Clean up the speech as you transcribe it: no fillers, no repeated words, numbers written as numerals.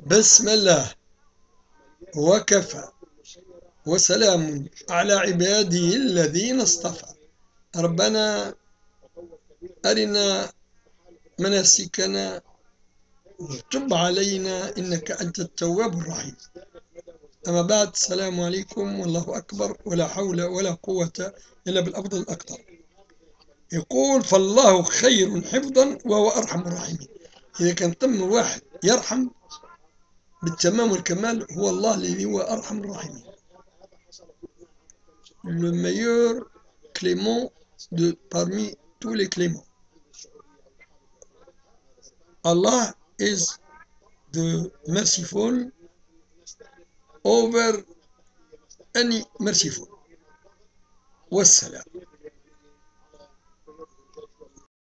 بسم الله وكفى وسلام على عباده الذين اصطفى. ربنا أرنا مناسكنا وتب علينا إنك أنت التواب الرحيم. أما بعد، السلام عليكم والله أكبر ولا حول ولا قوة إلا بالأفضل الأكثر. يقول فالله خير حفظا وهو أرحم الراحمين. إذا كان تم واحد يرحم بالتمام والكمال هو الله الذي هو أرحم الراحمين. Le meilleur clément parmi tous les cléments. Allah is the merciful over any merciful. والسلام.